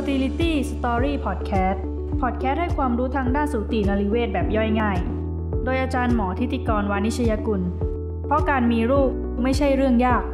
Fertility Story Podcast ให้ความรู้ทางด้านสูตินรีเวชแบบย่อยง่ายโดยอาจารย์หมอทิติกรวานิชยกุลเพราะการมีลูกไม่ใช่เรื่องยาก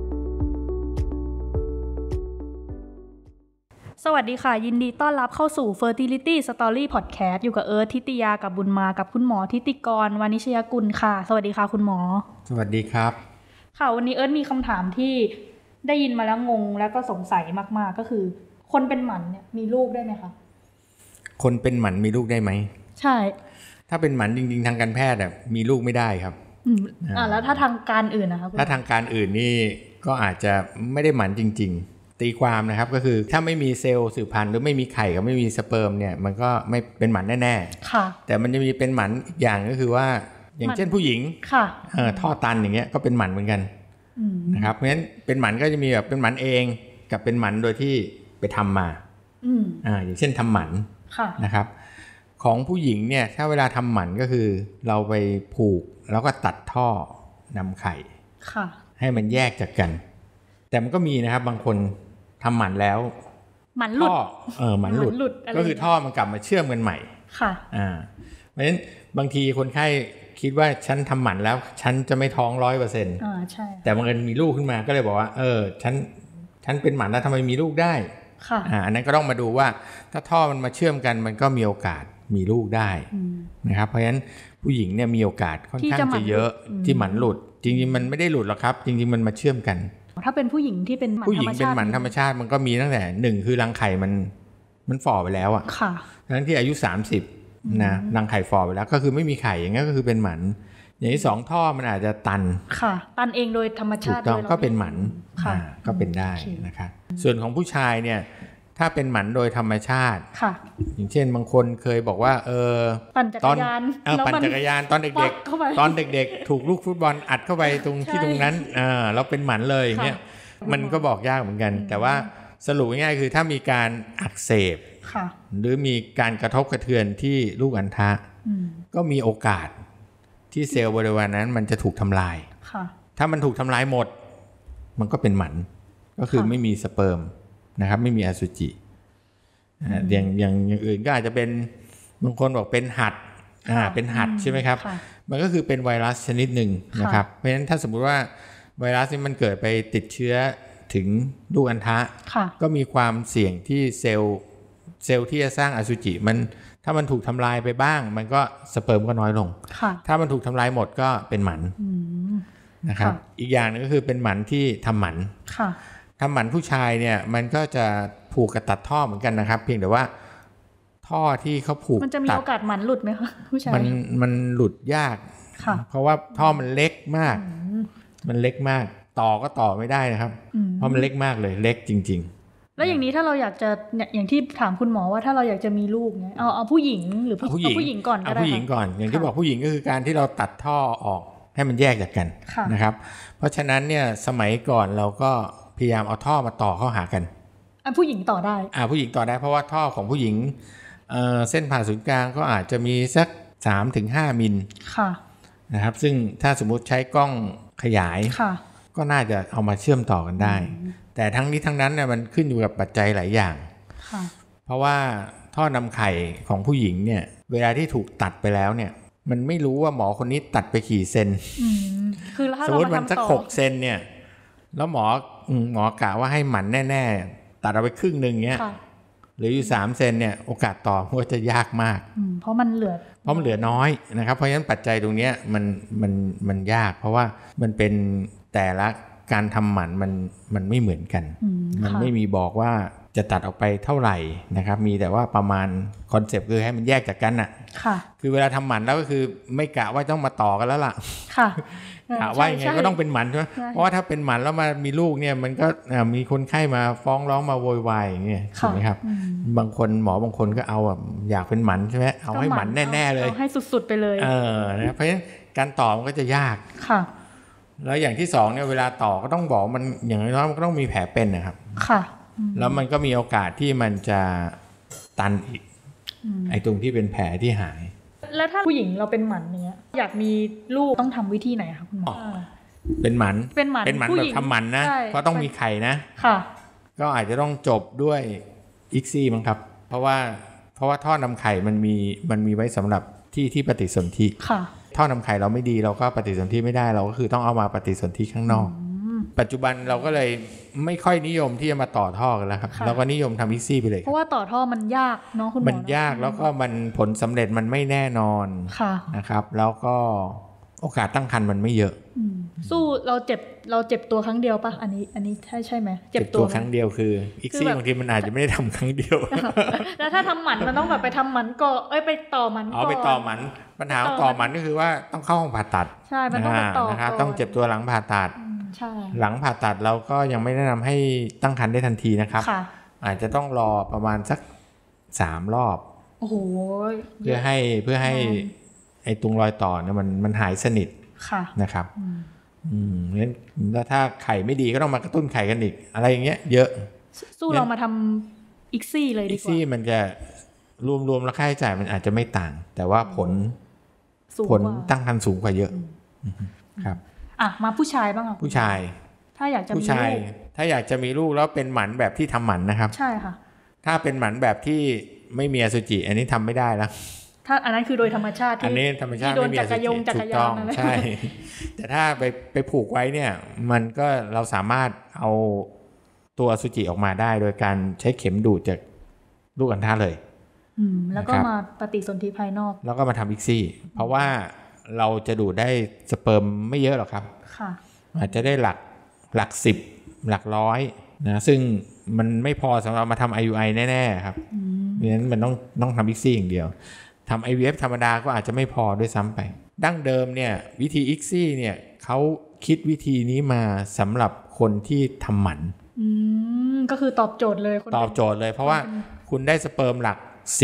สวัสดีค่ะยินดีต้อนรับเข้าสู่ Fertility Story Podcast อยู่กับเอิร์ธทิติยากับบุญมากับคุณหมอทิติกรวานิชยกุลค่ะสวัสดีค่ะคุณหมอสวัสดีครับค่ะวันนี้เอิร์ธมีคำถามที่ได้ยินมาแล้วงงแล้วก็สงสัยมากๆก็คือคนเป็นหมันเนี่ยมีลูกได้ไหมคะคนเป็นหมันมีลูกได้ไหมใช่ถ้าเป็นหมันจริงๆทางการแพทย์มีลูกไม่ได้ครับแล้วถ้าทางการอื่นนะคะถ้าทางการอื่นนี่ก็อาจจะไม่ได้หมันจริงๆตีความนะครับก็คือถ้าไม่มีเซลล์สืบพันธุ์หรือไม่มีไข่กับไม่มีสเปิร์มเนี่ยมันก็ไม่เป็นหมันแน่ๆค่ะแต่มันจะมีเป็นหมันอีกอย่างก็คือว่าอย่างเช่นผู้หญิงค่ะท่อตันอย่างเงี้ยก็เป็นหมันเหมือนกันนะครับเพราะฉะนั้นเป็นหมันก็จะมีแบบเป็นหมันเองกับเป็นหมันโดยที่ไปทำมาอย่างเช่นทำหมันนะครับของผู้หญิงเนี่ยถ้าเวลาทำหมันก็คือเราไปผูกแล้วก็ตัดท่อนำไข่ให้มันแยกจากกันแต่มันก็มีนะครับบางคนทำหมันแล้วหมันหลุดหมันหลุดก็คือท่อมันกลับมาเชื่อมกันใหม่ค่ะเพราะฉะนั้นบางทีคนไข้คิดว่าฉันทำหมันแล้วฉันจะไม่ท้อง 100% ใช่แต่บางคนมีลูกขึ้นมาก็เลยบอกว่าฉันเป็นหมันแล้วทำไมมีลูกได้ค่ะอันนั้นก็ต้องมาดูว่าถ้าท่อมันมาเชื่อมกันมันก็มีโอกาสมีลูกได้นะครับเพราะฉะนั้นผู้หญิงเนี่ยมีโอกาสค่อนข้างจะเยอะที่หมันหลุดจริงๆมันไม่ได้หลุดหรอกครับจริงๆมันมาเชื่อมกันถ้าเป็นผู้หญิงที่เป็นหมันธรรมชาติผู้หญิงเป็นหมันธรรมชาติมันก็มีตั้งแต่1คือรังไข่มันฝ่อไปแล้วอ่ะค่ะทั้งที่อายุ30นะรังไข่ฝ่อไปแล้วก็คือไม่มีไข่อย่างงี้ก็คือเป็นหมันอย่างที่2ท่อมันอาจจะตันค่ะตันเองโดยธรรมชาติถูกต้องก็เป็นหมันก็เป็นได้นะครับส่วนของผู้ชายเนี่ยถ้าเป็นหมันโดยธรรมชาติอย่างเช่นบางคนเคยบอกว่าปั่นจักรยานตอนเด็กๆถูกลูกฟุตบอลอัดเข้าไปตรงที่ตรงนั้นเราเป็นหมันเลยอย่างเงี้ยมันก็บอกยากเหมือนกันแต่ว่าสรุปง่ายๆคือถ้ามีการอักเสบหรือมีการกระทบกระเทือนที่ลูกอัณฑะก็มีโอกาสที่เซลล์บริเวณนั้นมันจะถูกทำลายถ้ามันถูกทำลายหมดมันก็เป็นหมันก็คือไม่มีสเปิร์มนะครับไม่มีอสุจิอย่างอื่นก็อาจจะเป็นบางคนบอกเป็นหัดเป็นหัดใช่ไหมครับมันก็คือเป็นไวรัสชนิดหนึ่งนะครับเพราะฉะนั้นถ้าสมมุติว่าไวรัสนี้มันเกิดไปติดเชื้อถึงลูกอัณฑะก็มีความเสี่ยงที่เซลล์ที่จะสร้างอสุจิมันถ้ามันถูกทำลายไปบ้างมันก็สเปิร์มก็น้อยลงถ้ามันถูกทำลายหมดก็เป็นหมันนะครับอีกอย่างนึงก็คือเป็นหมันที่ทำหมันทำหมันผู้ชายเนี่ยมันก็จะผูกกับตัดท่อเหมือนกันนะครับเพียงแต่ว่าท่อที่เขาผูกมันจะมีโอกาสหมันหลุดไหมคะผู้ชายมันหลุดยากเพราะว่าท่อมันเล็กมากมันเล็กมากต่อก็ต่อไม่ได้นะครับเพราะมันเล็กมากเลยเล็กจริงๆแล้วอย่างนี้ถ้าเราอยากจะอย่างที่ถามคุณหมอว่าถ้าเราอยากจะมีลูกเนี่ยเอาผู้หญิงหรือผู้หญิงก่อนก็ได้ผู้หญิงก่อนอย่างที่บอกผู้หญิงก็คือการที่เราตัดท่อออกให้มันแยกจากกันนะครับเพราะฉะนั้นเนี่ยสมัยก่อนเราก็พยายามเอาท่อมาต่อเข้าหากันผู้หญิงต่อได้ผู้หญิงต่อได้เพราะว่าท่อของผู้หญิงเส้นผ่าศูนย์กลางก็อาจจะมีสัก 3-5 มิลนะครับซึ่งถ้าสมมุติใช้กล้องขยายก็น่าจะเอามาเชื่อมต่อกันได้แต่ทั้งนี้ทั้งนั้นเนี่ยมันขึ้นอยู่กับปัจจัยหลายอย่างเพราะว่าท่อนำไข่ของผู้หญิงเนี่ยเวลาที่ถูกตัดไปแล้วเนี่ยมันไม่รู้ว่าหมอคนนี้ตัดไปกี่เซนสมมติมันสัก6 เซนเนี่ยแล้วหมอกะว่าให้หมันแน่ๆตัดเอาไปครึ่งนึงเงี้ยหรืออยู่3 เซนเนี่ยโอกาสต่อมันก็จะยากมากเพราะมันเหลือน้อยนะครับเพราะฉะนั้นปัจจัยตรงนี้มันยากเพราะว่ามันเป็นแต่ละการทำหมันมันไม่เหมือนกันมันไม่มีบอกว่าจะตัดออกไปเท่าไหร่นะครับมีแต่ว่าประมาณคอนเซปต์คือให้มันแยกจากกันน่ะคือเวลาทำหมันแล้วก็คือไม่กะว่าต้องมาต่อกันแล้วล่ะกะว่ายังไงก็ต้องเป็นหมันใช่ไหมเพราะว่าถ้าเป็นหมันแล้วมามีลูกเนี่ยมันก็มีคนไข้มาฟ้องร้องมาโวยวายอย่างเงี้ยใช่ไหมครับบางคนหมอบางคนก็เอาอยากเป็นหมันใช่ไหมเอาให้หมันแน่ๆเลยให้สุดๆไปเลยนะเพราะฉะนั้นการต่อมันก็จะยากแล้วอย่างที่2เนี่ยเวลาต่อก็ต้องบอกมันอย่างน้อยมันก็ต้องมีแผลเป็นนะครับแล้วมันก็มีโอกาสที่มันจะตันอีกไอ้ตรงที่เป็นแผลที่หายแล้วถ้าผู้หญิงเราเป็นหมันเนี้ยอยากมีลูกต้องทำวิธีไหนคะคุณหมอเป็นหมันแบบทำหมันนะเพราะต้องมีไข่นะก็อาจจะต้องจบด้วยอิกซี่มั้งครับเพราะว่าท่อนำไข่มันมีไว้สำหรับที่ปฏิสนธิท่อนำไข่เราไม่ดีเราก็ปฏิสนธิไม่ได้เราก็คือต้องเอามาปฏิสนธิข้างนอกปัจจุบันเราก็เลยไม่ค่อยนิยมที่จะมาต่อท่อกันแล้วครับเราก็นิยมทำอิกซี่ไปเลยเพราะว่าต่อท่อมันยากเนาะคุณหมอมันยากแล้วก็มันผลสำเร็จมันไม่แน่นอนนะครับแล้วก็โอกาสตั้งครรภ์มันไม่เยอะสู้เราเจ็บตัวครั้งเดียวปะอันนี้ใช่ไหมเจ็บตัวครั้งเดียวคืออิกซี่บางทีมันอาจจะไม่ได้ทำครั้งเดียวแล้วถ้าทำหมันมันต้องแบบไปทำหมันก่อนไปต่อหมันก่อนไปต่อหมันปัญหาต่อหมันก็คือว่าต้องเข้าห้องผ่าตัดใช่มันต้องต่อนะครับต้องเจ็บตัวหลังผ่าตัดใช่หลังผ่าตัดเราก็ยังไม่แนะนำให้ตั้งครรภ์ได้ทันทีนะครับอาจจะต้องรอประมาณสัก3 รอบโอ้โหเพื่อให้ไอ้ตรงรอยต่อเนี่ยมันหายสนิทนะครับงั้นแล้วถ้าไข่ไม่ดีก็ต้องมากระตุ้นไข่กันอีกอะไรอย่างเงี้ยเยอะสู้เรามาทำอิกซี่เลยดีกว่าอิกซี่มันจะรวมแล้วค่าใช้จ่ายมันอาจจะไม่ต่างแต่ว่าผลตั้งครรภ์สูงกว่าเยอะครับมาผู้ชายบ้างผู้ชายถ้าอยากจะมีลูกถ้าอยากจะมีลูกแล้วเป็นหมันแบบที่ทำหมันนะครับใช่ค่ะถ้าเป็นหมันแบบที่ไม่มีอสุจิอันนี้ทำไม่ได้แล้วถ้าอันนั้นคือโดยธรรมชาติอันนี้ธรรมชาติไม่มีอสุจิถูกต้องใช่แต่ถ้าไปผูกไว้เนี่ยมันก็เราสามารถเอาตัวอสุจิออกมาได้โดยการใช้เข็มดูดจากลูกอัณฑะเลยแล้วก็มาปฏิสนธิภายนอกแล้วก็มาทำอิกซี่เพราะว่าเราจะดูดได้สเปิร์มไม่เยอะหรอกครับอาจจะได้หลัก10หลักร้อยนะซึ่งมันไม่พอสำหรับมาทำ IUI แน่ๆครับเพราะฉะนั้นมันต้องทำอิกซี่อย่างเดียวทำ IVF ธรรมดาก็อาจจะไม่พอด้วยซ้ำไปดั้งเดิมเนี่ยวิธีอิกซี่เนี่ยเขาคิดวิธีนี้มาสำหรับคนที่ทำหมันก็คือตอบโจทย์เลยตอบโจทย์เลยเพราะว่าคุณได้สเปิร์มหลัก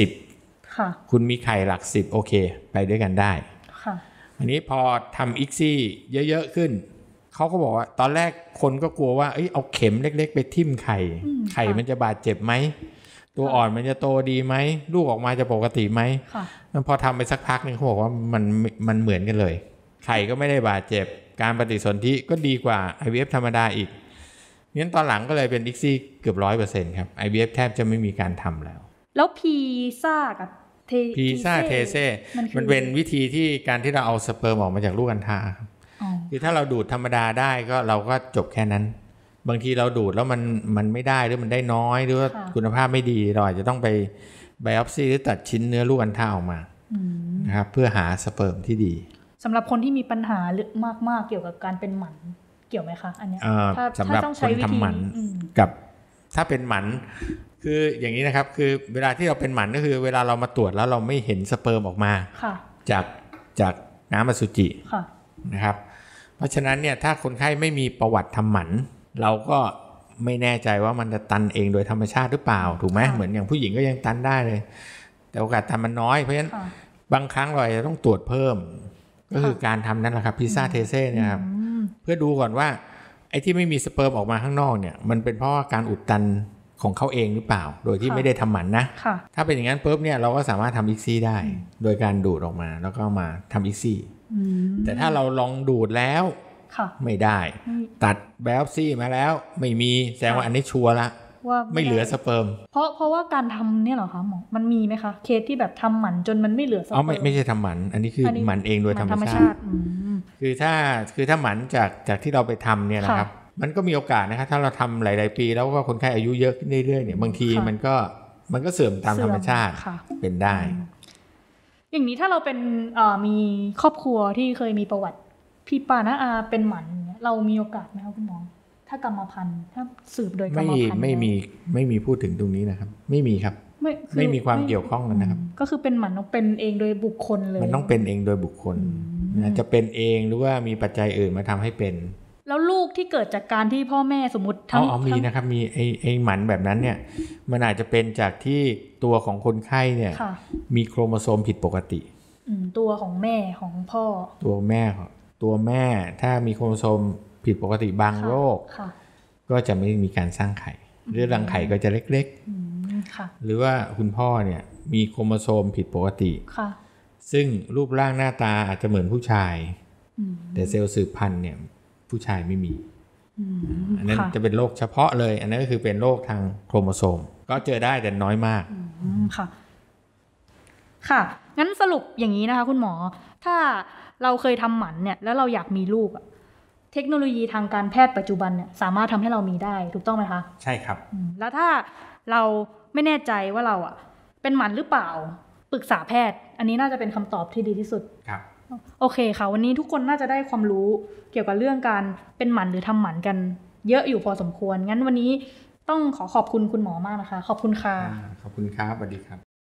10คุณมีไข่หลัก10โอเคไปด้วยกันได้อันนี้พอทำอิกซี่เยอะๆขึ้นเขาก็บอกว่าตอนแรกคนก็กลัวว่าเอาเข็มเล็กๆไปทิ่มไข่มันจะบาดเจ็บไหมตัวอ่อนมันจะโตดีไหมลูกออกมาจะปกติไหมพอทำไปสักพักนึงเขาบอกว่ามันเหมือนกันเลยไข่ก็ไม่ได้บาดเจ็บการปฏิสนธิก็ดีกว่า IVF ธรรมดาอีกงั้นตอนหลังก็เลยเป็นอิกซี่เกือบ 100% ครับ IVF แทบจะไม่มีการทำแล้วพีซ่ากับพีซ่าเทเซ่มันเป็นวิธีที่การที่เราเอาสเปิร์มออกมาจากลูกอัณฑะครับคือถ้าเราดูดธรรมดาได้ก็เราก็จบแค่นั้นบางทีเราดูดแล้วมันไม่ได้หรือมันได้น้อยหรือว่าคุณภาพไม่ดีเราอาจจะต้องไปไบออปซีหรือตัดชิ้นเนื้อลูกอัณฑะออกมานะครับเพื่อหาสเปิร์มที่ดีสำหรับคนที่มีปัญหาลึกมากๆเกี่ยวกับการเป็นหมันเกี่ยวไหมคะอันนี้สำหรับคนทำหมันกับถ้าเป็นหมันคืออย่างนี้นะครับคือเวลาที่เราเป็นหมันก็คือเวลาเรามาตรวจแล้วเราไม่เห็นสเปิร์มออกมาจากน้ำอสุจินะครับเพราะฉะนั้นเนี่ยถ้าคนไข้ไม่มีประวัติทำหมันเราก็ไม่แน่ใจว่ามันจะตันเองโดยธรรมชาติหรือเปล่าถูกไหมเหมือนอย่างผู้หญิงก็ยังตันได้เลยแต่โอกาสตันมันน้อยเพราะฉะนั้นบางครั้งเราจะต้องตรวจเพิ่มก็คือการทำนั่นแหละครับพีซ่าเทเซ่เนี่ยครับเพื่อดูก่อนว่าไอ้ที่ไม่มีสเปิร์มออกมาข้างนอกเนี่ยมันเป็นเพราะว่าการอุดตันของเขาเองหรือเปล่าโดยที่ไม่ได้ทำหมันนะถ้าเป็นอย่างนั้นปุ๊บเนี่ยเราก็สามารถทำอิกซี่ได้โดยการดูดออกมาแล้วก็มาทำอิกซี่แต่ถ้าเราลองดูดแล้วไม่ได้ตัดไบออปซี่มาแล้วไม่มีแสดงว่าอันนี้ชัวร์ละว่าไม่เหลือสเปิร์มเพราะว่าการทำเนี่ยเหรอคะหมอมันมีไหมคะเคสที่แบบทำหมันจนมันไม่เหลือสเปิร์มไม่ใช่ทำหมันอันนี้คือหมันเองโดยธรรมชาติคือถ้าหมันจากที่เราไปทำเนี่ยนะครับมันก็มีโอกาสนะครับถ้าเราทำหลายๆปีแล้วก็คนไข้อายุเยอะขึ้นเรื่อยๆเนี่ยบางทีมันก็เสื่อมตามธรรมชาติเป็นได้อย่างนี้ถ้าเราเป็นมีครอบครัวที่เคยมีประวัติพี่ป้าน้าอาเป็นหมันเรามีโอกาสไหมครับคุณหมอถ้ากรรมพันธุ์ถ้าสืบโดยกรรมพันธุ์ไม่มีพูดถึงตรงนี้นะครับไม่มีครับไม่มีความเกี่ยวข้องกันนะครับก็คือเป็นหมันต้องเป็นเองโดยบุคคลเลยมันต้องเป็นเองโดยบุคคลจะเป็นเองหรือว่ามีปัจจัยอื่นมาทำให้เป็นแล้วลูกที่เกิดจากการที่พ่อแม่สมมติมีนะครับมีไอ้หมันแบบนั้นเนี่ยมันอาจจะเป็นจากที่ตัวของคนไข้เนี่ยมีโครโมโซมผิดปกติตัวของแม่ของพ่อตัวแม่ถ้ามีโครโมโซมผิดปกติบางโรคก็จะไม่มีการสร้างไข่หรือรังไข่ก็จะเล็กๆหรือว่าคุณพ่อเนี่ยมีโครโมโซมผิดปกติซึ่งรูปร่างหน้าตาอาจจะเหมือนผู้ชายแต่เซลล์สืบพันธุ์เนี่ยผู้ชายไม่มีอันนั้นจะเป็นโรคเฉพาะเลยอันนั้นก็คือเป็นโรคทางโครโมโซมก็เจอได้แต่น้อยมากค่ะค่ะงั้นสรุปอย่างนี้นะคะคุณหมอถ้าเราเคยทำหมันเนี่ยแล้วเราอยากมีลูกเทคโนโลยีทางการแพทย์ปัจจุบันเนี่ยสามารถทำให้เรามีได้ถูกต้องไหมคะใช่ครับแล้วถ้าเราไม่แน่ใจว่าเราเป็นหมันหรือเปล่าปรึกษาแพทย์อันนี้น่าจะเป็นคำตอบที่ดีที่สุดครับโอเคค่ะวันนี้ทุกคนน่าจะได้ความรู้เกี่ยวกับเรื่องการเป็นหมันหรือทำหมันกันเยอะอยู่พอสมควรงั้นวันนี้ต้องขอบคุณคุณหมอมากนะคะขอบคุณค่ะขอบคุณครับสวัสดีครับ